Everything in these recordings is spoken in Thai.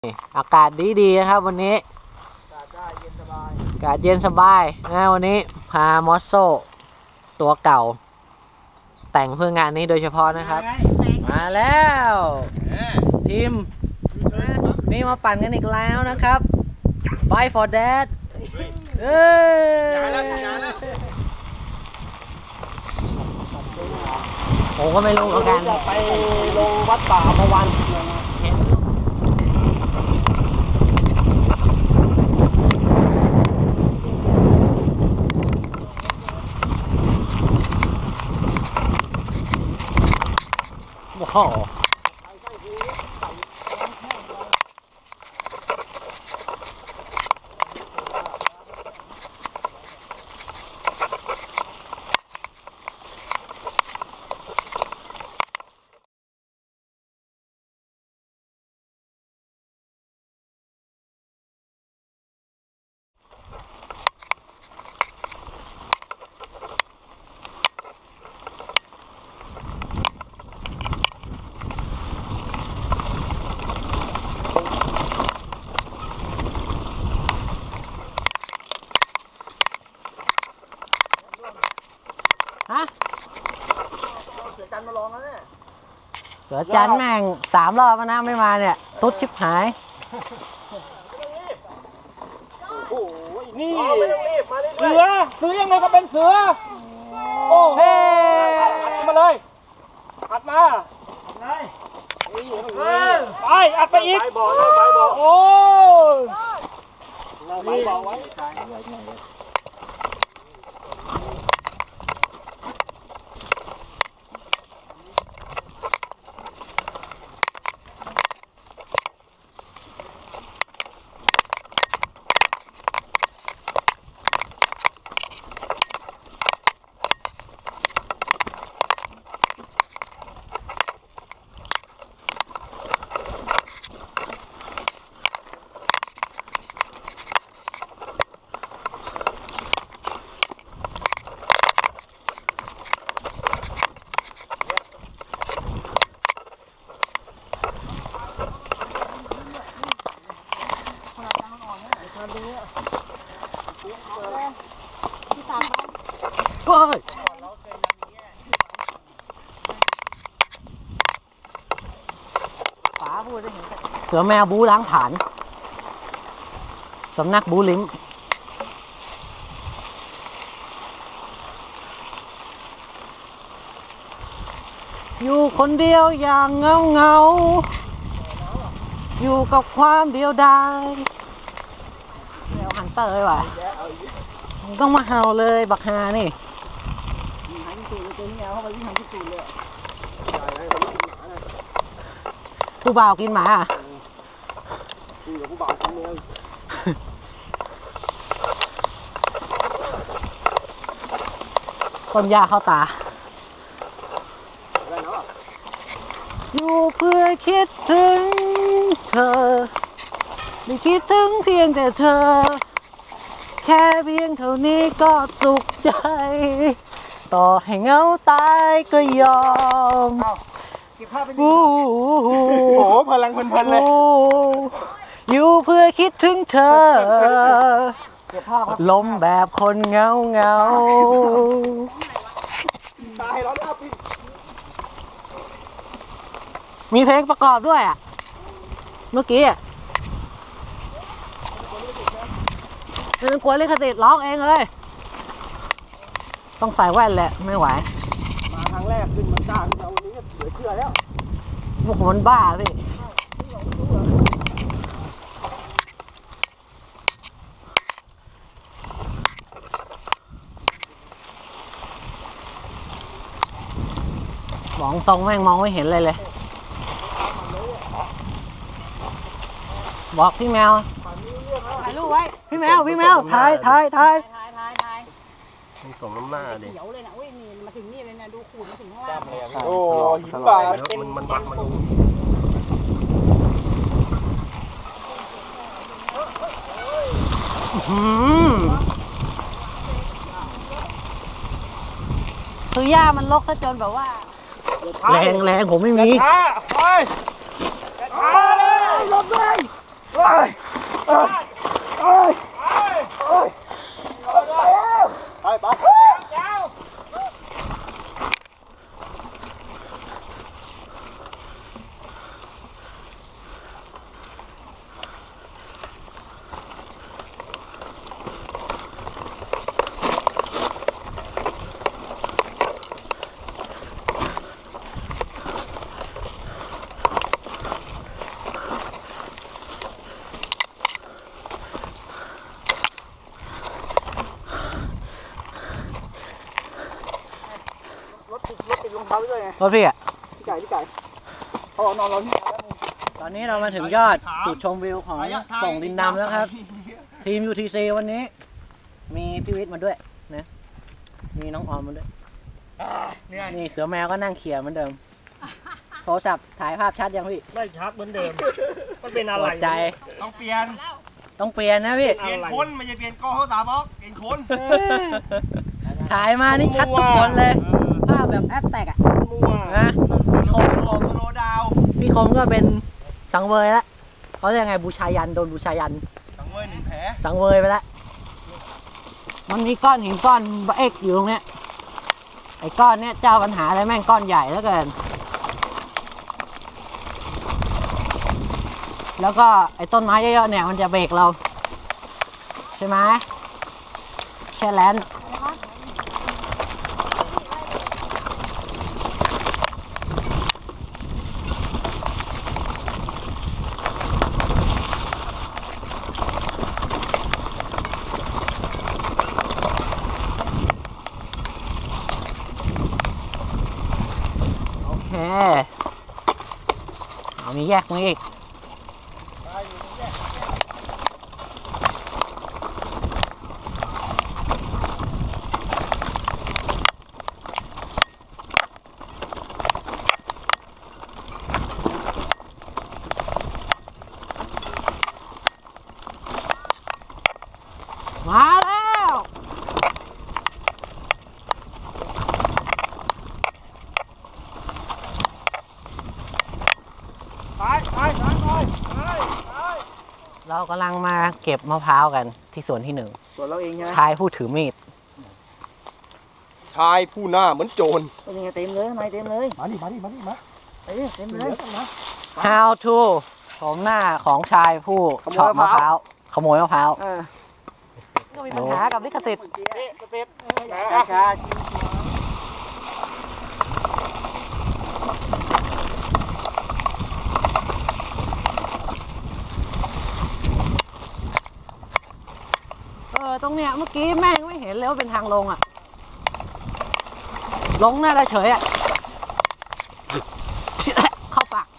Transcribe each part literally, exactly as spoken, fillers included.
อากาศดีดีนะครับวันนี้อากาศได้เย็นสบายอากาศเย็นสบายนะวันนี้พามอสโซตัวเก่าแต่งเพื่องานนี้โดยเฉพาะนะครับมาแล้วทีมนี่มาปั่นกันอีกแล้วนะครับ Bye for that เอ้ยผมก็ไม่รู้เหมือนกันไปลงวัดป่าประวันว้าวฮะเสือจันมาลองแล้วเนี่ยเสือจันแม่งสามรอบแล้วนะไม่มาเนี่ยตุ๊ดชิบหายโอ้โหนี่ไม่ต้องรีบมาเรื่อยๆเสือเสือยังไงก็เป็นเสือโอ้โหมาเลยอัดมาเลยไปอัดไปอีกไปบ่อไปบ่อโอ้ไปบ่อไว้เสือแมวบูล้างผลาญสำนักบูลิมอยู่คนเดียวอย่างเงาเงาอยู่กับความเดียวดายแล้วฮันเตอร์เลยว่ะมึงต้องมาเห่าเลยบักฮานี่ผู้บ่าวกินหมาอ่ะผู้บ่าวกินเลยต้นหญ้าเข้าตาอยู่เพื่อคิดถึงเธอไม่คิดถึงเพียงแต่เธอแค่เพียงเท่านี้ก็สุขใจต่อให้เหงาตายก็ยอมโอ้โหพลังเพลินเลยอยู่เพื่อคิดถึงเธอลมแบบคนเงาเงามีเพลงประกอบด้วยอ่ะเมื่อกี้อ่ะไม่ต้องกลัวลิขสิทธิ์ร้องเองเลยต้องใส่แว่นแหละไม่ไหวมาครั้งแรกขึ้นมันกล้าขึ้นมาวันนี้เหลือเชื่อแล้วพวกมันบ้าพี่มองตรงแม่งมองไม่เห็นเลยเลยบอกพี่แมวถ่ายรูปไว้พี่แมวพี่แมวถ่ายถ่ายถ่ายถ่ายถ่ายถ่ายมันส่งน้ำหน้าดิเขียวเลยนะอุ้ยนี่มาถึงนี่เลยนะดูขูดมาถึงข้างล่างโอ้หินบาดมันมันมันมันคือย่ามันลกซะจนแบบว่าแรงแรงผมไม่มีไปลบเลยไปรถพี่อ่ะพี่ไก่พี่ไก่เขานอนรอที่ตอนนี้เรามาถึงยอดจุดชมวิวของป่องดินดำแล้วครับ ทีม ยู ที ซี วันนี้มีพี่วิทย์มาด้วยนะมีน้องออมมาด้วยนี่เสือแมวก็นั่งเขี่ยเหมือนเดิมโทรศัพท์ถ่ายภาพชัดยังพี่ไม่ชัดเหมือนเดิมมันเป็นอะไรใจต้องเปลี่ยนต้องเปลี่ยนนะพี่เปลี่ยนคนไม่ใช่เปลี่ยนกล้องเขาตาบล็อกเปลี่ยนคนถ่ายมานี่ชัดทุกคนเลยภาพแบบแอปแตกอ่ะนะพี่คมพี่คมโลดาวพี่คมก็เป็นสังเวยแล้วเขาเรียกไงบูชายันโดนบูชายันสังเวยหนึ่งแผลสังเวยไปแล้วมันมีก้อนหินก้อนเอ็กอยู่ตรงเนี้ยไอ้ก้อนเนี้ยเจ้าปัญหาอะไรแม่งก้อนใหญ่แล้วเกินแล้วก็ไอ้ต้นไม้เยอะๆเนี่ยมันจะเบรกเราใช่ไหมแช่แลนด์โอเคเอามีแยกมาอีกมาแล้วไปไปไปไปไปเรากำลังมาเก็บมะพร้าวกันที่สวนที่หนึ่งส่วนเราเองใช่ไหมชายผู้ถือมีดชายผู้หน้าเหมือนโจรเป็นยังไงเต็มเลยนายเต็มเลยมาดิมาดิมาดิมาเอ้ยเต็มเลย How to ของหน้าของชายผู้ชอบมะพร้าวขโมยมะพร้าวก็มีปัญหากับลิขสิทธิ์เออตรงเนี้ยเมื่อกี้แม่งไม่เห็นเลยว่าเป็นทางลงอ่ะลงน่าจะเฉยอ่ะเข้าปาก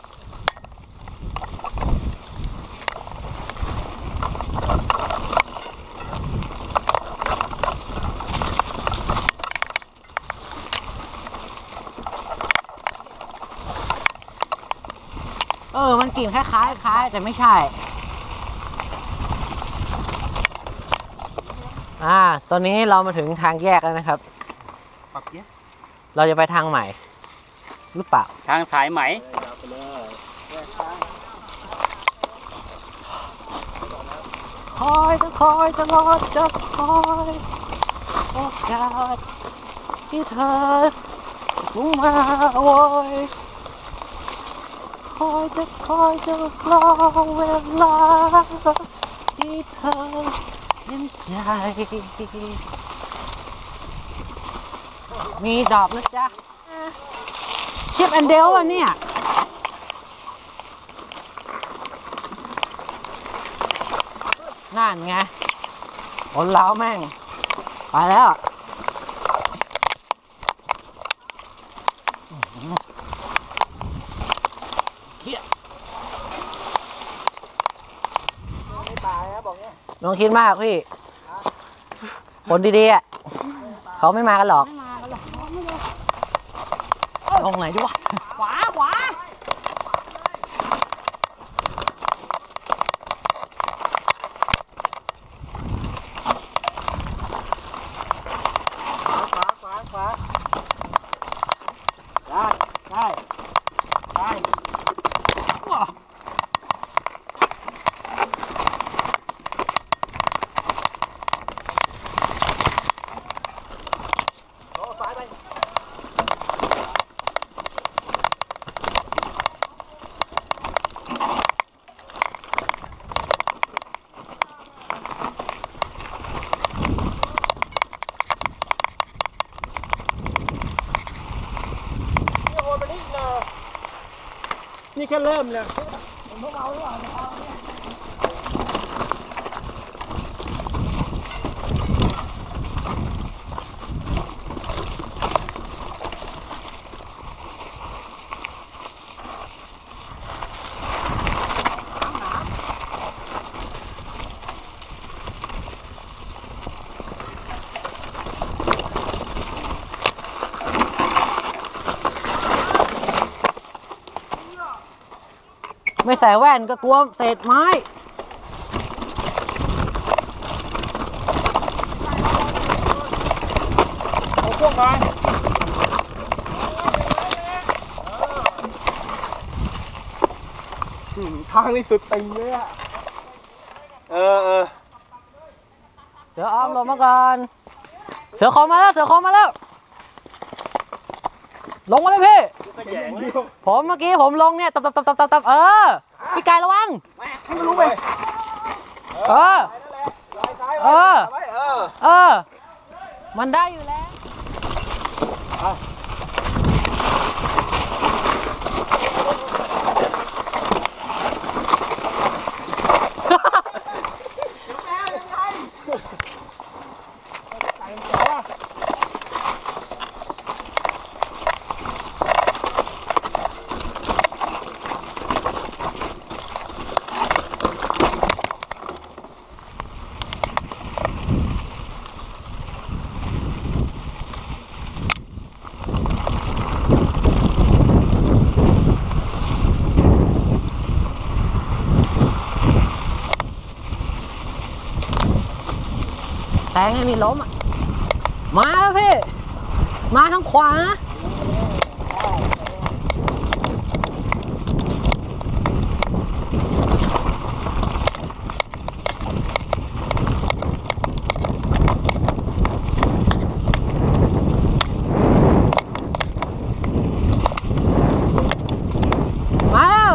เออมันกลิ่นคล้ายๆคล้ายแต่ไม่ใช่อ่าตอนนี้เรามาถึงทางแยกแล้วนะครับเราจะไปทางใหม่หรือเปล่าทางสายไหมคอยจะคอยตลอดจะคอยโอกาสที่เธอมุ่งมาโวยคอยจะคอยจะรอเวลาที่เธอเห็นใจมีดอกนะจ๊ะชิปแอนเดลอ่ะเนี่ยนั่นไงคนเราแม่งไปแล้วลองคิดมากพี่คนดีๆอ่ะเขาไม่มากันหรอกลงไหนดีวะขวาขวาขวาขวาขวาได้ได้ได้ค่เริ่มเลยไม่ใส่แว่นก็กลัวเศษไม้เอาพวกไปทางนี้สุดติงเลยอ่ะเออเออเสือออมลงมาก่อนเสือคอมาแล้วเสือคอมาแล้วลงมาเลยพี่ผมเมื่อกี้ผมลงเนี่ยตับตับตับตับตับตับเออพี่กายระวังให้มันรู้ไปเออเออเออเออมันได้อยู่แล้วแทงให้มีล้มอ่ะมาแล้วพี่มาทางขวามาแล้ว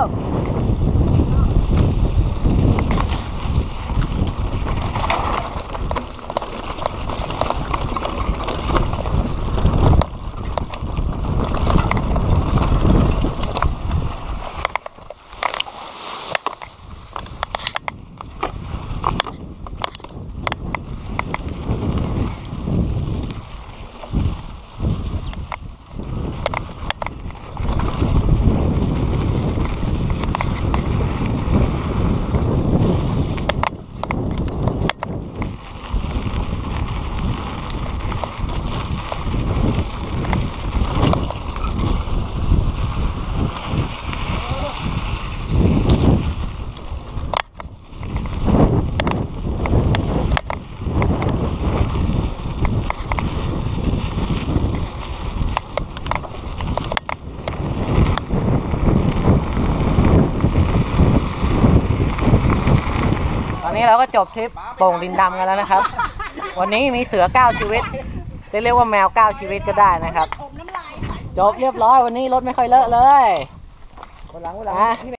ตอนนี้เราก็จบทริปโป่งดินดำกันแล้วนะครับ วันนี้มีเสือเก้าชีวิตจะเรียกว่าแมวเก้าชีวิตก็ได้นะครับ จบเรียบร้อยวันนี้รถไม่ค่อยเลอะเลยวันหลังวันหลัง